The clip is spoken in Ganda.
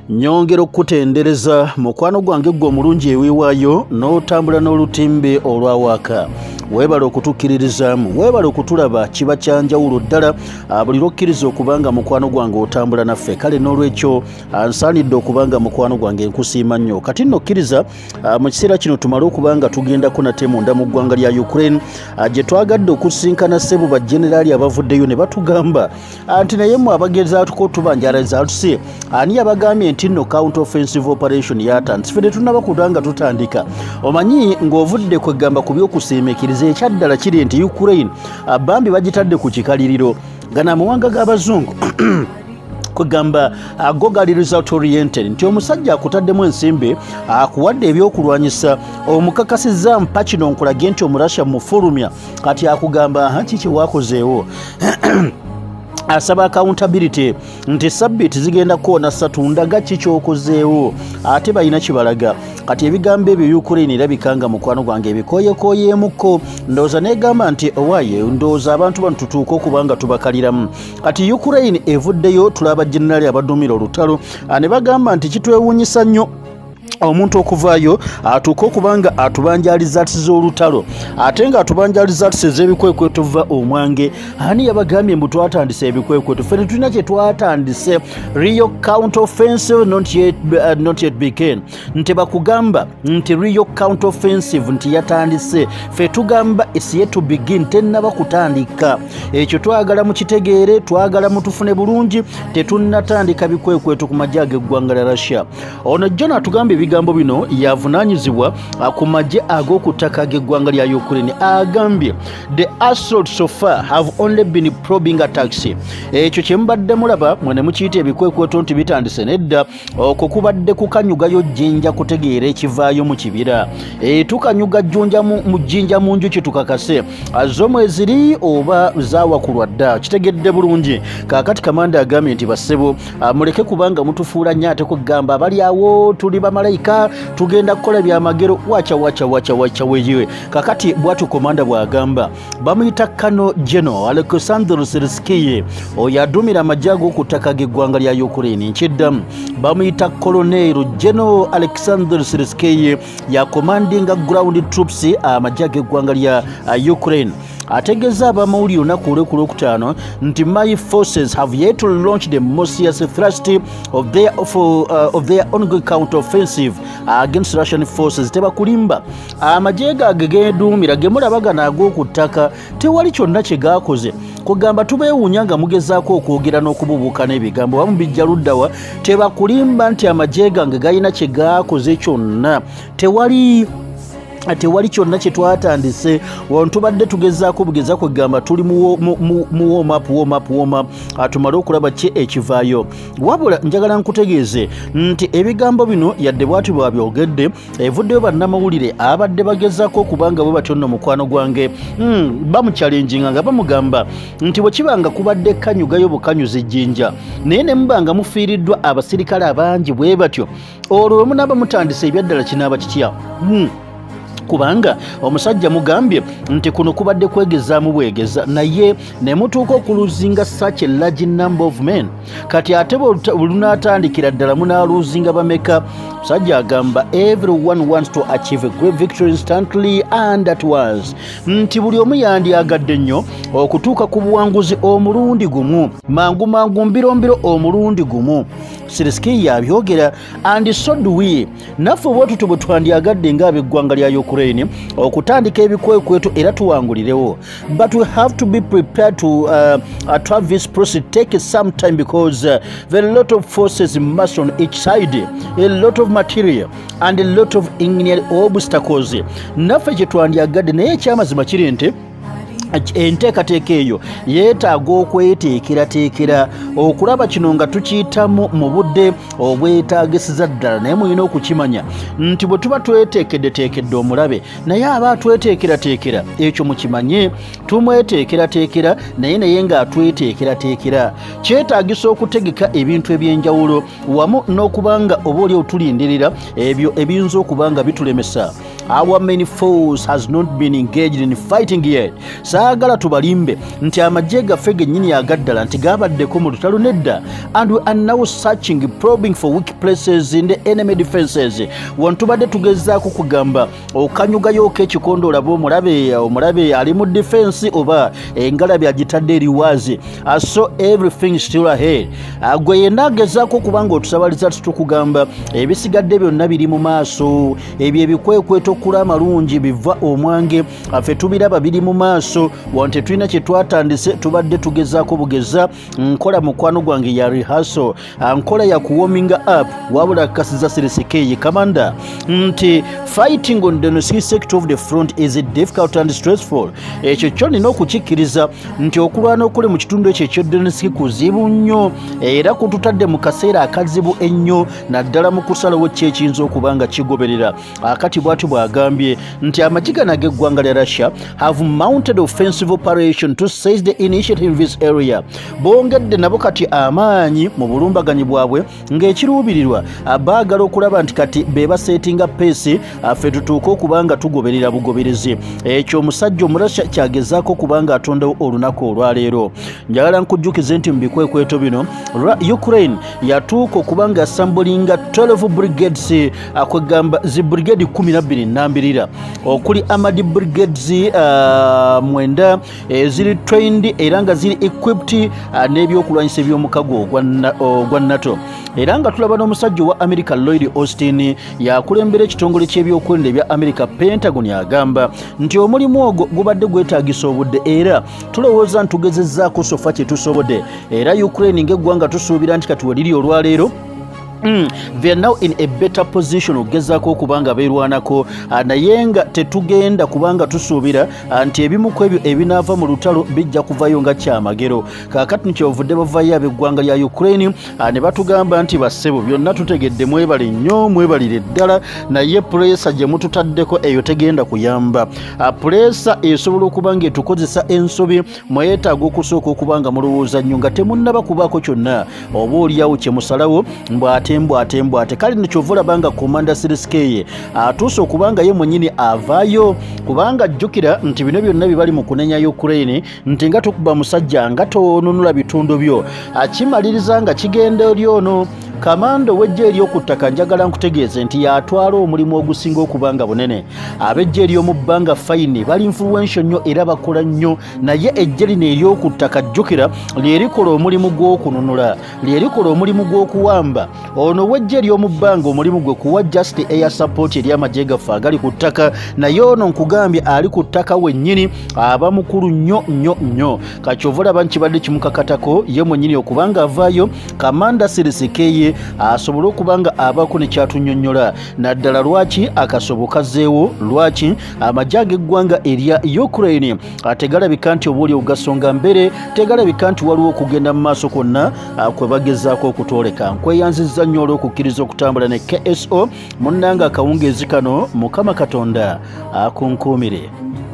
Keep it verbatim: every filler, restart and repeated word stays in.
Nyongera okutendereza mukwano gwange gwo mulungi ewiwaayo n'otambula n'olutimbe olwawaka. Weebale okutukkiririzaamu, weebale okutulaba kiba kyanjawulo ddala buli lwokkiriza okubanga mukwano gwange otambula naffe. Kale n'olwekyo nsaanidde okubanga mukwano gwange nkusiima nnyo. Kati nno kkiriza mu kiseera kino tumale okubanga tugendako nate munda mu ggwanga lya Ukraine gye twagadde okusinkana ssebo bajjeneraali abavuddeyo ne batugamba anti naye mmwe abagezaako tubanjalaza atuse ani yabagambye nti nno counter offensive operation yatandise ffe tetunnaba kudanga tutandika. Omanyi ng'ovudde kwegamba ku by'okusiimikiriza ekyaddala kiri nti Ukraine bambi bagitadde ku kikaliriro gana amawanga g'abazungu kwegamba go gali result oriented nti omusajja akutaddemu ensimbi akuwadde ebyokulwanyisa omukakasizza mpa kino nkulage nti omurasha mufulumya kati akugamba hanki kyewakozeewo asaba accountability nti sabbiiti zigenda kuwona ssatu ndaga kikyokozeewo ate balina kibalaga. Kati ebigambo ebyo Ukraine erabikanga mukwano gwange ebikoyekoyeemuko ndowooza neegamba nti owaaye ndowooza abantu bano tutuuka okubanga tubakaliramu. Kati Ukraine evuddeyo tulaba jeneraali abadumira olutalo ne bagamba nti kitwewuunyisa nnyo omuntu okuvaayo atuuka okubanga atubanjaliza ati olutalo ate nga atubanjaliza ati ez'ebikwekweto va omwange. Ani yabagambye mbu twatandise ebikwekweto? Ffe tulina kye twatandise real counter offensive not yet, uh, not yet began. Nti bakugamba nti real counter offensive nti yatandise, ffe tugamba is yet to begin, tennaba kutandika. Ekyo twagala mukitegeere, twagala mutufune bulungi, tetunnatandika bikwekweto ku majje ag'eggwanga lya Russia. Ono John atugambye ebigambo bino yavunaanyizibwa ku majje ag'okuttaka g'eggwanga lya Ukraine. Agambye the assault so far have only been probing attacks. Ekyo kye mubadde mulaba mwene mukiyita ebikwekweto nti bitandise nedda okwo kubadde kukanyugayo jjinja kutegeera ekivaayo mu kibira. E, tukanyuga jjunja mu jjinja mu nju kitukakase azomwe eziri oba zaawakulwa dda kitegedde bulungi. Kaakati kamanda agambye nti bassebo muleke kubanga mutufuula nnyo ate kugamba abali awo tuli bamalayika tugenda kukola byamagero wacha wacha wacha wacha weyiwe. Kakati bwatu komanda bwagamba bamuyita Kano General Alexander Sirskiye oyo adumira amajje ag'okuttaka g'eggwanga lya Ukraine. Nkiddamu bamuyita Colonel General Alexander Sirskiye ya commanding ground troops amajje ag'eggwanga lya Ukraine. Ategeza abamawulire olunaku olw'okutaano nti my forces have yet to launch the most serious thrust of their, of, uh, of their ongoing counter offensive against Russian forces. Tebakulimba amajje gaage geeduumira ge mulaba gano ag'okuttaka tewali kyonna kye gaakoze. Kugamba tubeewuunya nga mugezaako okwogera n'okububuuka n'ebigambo wamu bijja luddawa. Tebakulimba nti amajje gange galina kye gaakoze kyonna. Tewali tewali kyonna kye twatandise wano tubadde tugezaako bugeza kwegamba tuli mu warm-up warm-up warm-up atumale okulaba ki ekivaayo. Wabula njagala nkutegeeze nti ebigambo bino yadde bwati bwabyogedde evuddeyo bannamawulire abadde bagezaako okubanga bwe batyo nno mukwano gwange hmm, bamukyalenjinga nga bamugamba nti bwe kibanga kubadde kanyugayo bukanyuza ejjinja naye ne mubanga mufiiriddwa abasirikale abangi bwe batyo olwo bwe munaaba mutandise ebyaddala kinaaba kitya hmm. Kubanga omusajja mugambye nti kuno kubadde kwegezaamu bwegeza naye ne mutuuka okuluzinga such a large number of men. Kati ate bulunaatandikira ddala munaaluzinga bameka? Omusajja agamba everyone wants to achieve a great victory instantly and at once. Nti buli omu yandyagadde nnyo okutuuka ku buwanguzi omulundi gumu, mangu mangu mbirombiro omulundi gumu. Sirskiye yabyogera and so do we. Naffe bwetutu bwe twandyagadde ng'ab'eggwanga lya Ukraine okutandika ebikwekweto era tuwangulirewo. But we have to be prepared to uh, uh, to have this process take some time because uh, there are a lot of forces massed on each side, a lot of material and a lot of engineering obstacles. Naffe kye twandyagadde naye ekyamazima kiri nti enteekateeka eyo yeetaaga okweteekerateekera okulaba kino nga tukiyitamu mu budde obwetaagisiza ddala. Naye mulina okukimanya nti bwe tuba tweteekeddeteekedde omulabe naye aba atweteekerateekera ekyo mukimanye tumweteekerateekera naye naye ng'atweteekerateekera. Kyetaagisa okutegeka ebintu eby'enjawulo wamu n'okubanga oba oli otulindirira ebyo ebiyinza okubanga bitulemesa. our main force has not been engaged in fighting yet. Saagala tubalimbe nti amagye gaffe gennyini agaddala nti gabaddeko mu lutalo nedda, and we are now searching, probing for weak places in the enemy defenses. Wantubadde tugezaako kugamba okanyugayo ekikondo olaba omulabe omulabe ali mu defense oba engalabi agitadde eriwaazi. So everything still ahead. Gwe yenna agezaako kubanga otusabaliza tutukugamba ebisigadde byonna biri mu maaso, ebyo ebikwekweto kula amalungi biva omwange ffe tubiraba biri mu maaso. Wante tulina kye twatandise tubadde tugezaako bugeza nkola mukwano gwange ya rehearsal, nkola ya kuwarminga up, wabula kasiza sirisikeyi kamanda nti fighting on the north sector of the front is difficult and stressful. Ekyo kyo nina okukikkiriza nti okulwana okuli mu kitundu ekyo eky'Donetsk kuzibu nnyo era kututadde mu kaseera akazibu ennyo naddala mu kusalawo ki ekiyinza okuba nga kigoberera. Akati bw'ati bw'agambye nti amakiga n'ag'eggwanga lya Russia have mounted offensive operation to seize the initiative in this area. Bongedde nabo kati amaanyi mu bulumbaganyi bwabwe ng'ekiruubirirwa baagala okulaba nti kati be baseetinga peesi ffe tutuuke okuba nga tugoberera bugoberezi. Ekyo omusajja omurasha kyagezaako okuba nga atondawo olunaku olwaleero. Njagala nkujjukize nti mu bikwekweto bino Ukraine yatuuka okuba nga yasambulinga twelve brigades, akwegamba zi brigade kumi na bbiri nnambirira okuli Amadi brigades uh, mwenda eziri uh, trained era nga ziri equipped uh, n'ebyokulwanyisa eby'omukago ogwa NATO. Era nga tulaba n'omusajja wa America Lloyd Austin yakulembera ekitongole ky'ebyokwerinda ebya America Pentagon agamba nti omulimu ogwo gubadde gwetaagisa obudde era tulowooza ntugezezzaako sofa kye tusobodde, era Ukraine ng'eggwanga tusuubira nti kati weliri olwaleero Mm, they are now in a better position okugezaako okubanga beerwanako, naye nga tetugenda kubanga tusuubira nti ebimu ku ebyo ebinaava mu lutalo bijja kuvayo nga kyamagero. Kaakati nikyovudde bavayo ab'eggwanga lya Ukraine ne batugamba nti bassebo byonna tutegedde, mwebale nnyo mwebalire ddala, naye puresa gye mututaddeko eyo tegenda kuyamba. Puresa esobola okuba nga etukozesa ensobi, mwetaaga okusooka okuba nga mulowooza nnyo nga temunnaba kubaako kyonna oba oliawo kye musalawo mbwate mbwate mbwate. Kale nikyovula banga komanda Siriskeye atuuse okubanga ye mwennyini avaayo, kubanga jjukira nti bino byonna bibali mu kunenya Ukraine nti nga tukuba musajja nga toonunula bitundu byo akimaliriza nga kigenda oli ono. Kamando wejje eriyo ttaka njagala nkutegeeze nti yatwala omulimu ogusinga okubanga bunene. Abejje eriyo mu bbanga fayini bali influential nnyo era bakola nnyo, naye ejje lino ery'okuttaka jjukira lyerikola omulimu gw'okununula, lyerikola omulimu gw'okuwamba. Ono wejje eriyo mu bbanga omulimu gwe kuwa just air support eri amagye gaffe agali ku ttaka, naye ono nkugambye ali ku ttaka wennyini aba mukulu nnyo nnyo nnyo. Kakyovula bankibadde kimukakatako ye mwennyini okubanga avaayo. Kamanda Sirisikeye asobole okubanga abako ne kyatunyonnyola naddala lwaki akasobo kazzeewo, lwaki amagye ag'eggwanga erya Ukraine tegalabika nti oba oli ogasonga mbere, tegalabika nti waliwo okugenda mu maaso konna kwe bagezaako okutooleka. Nkweyanzizza nnyo olw'okukkiriza okutambula ne K S O munnanga akawungeezi kano. Mukama Katonda akunkuumire.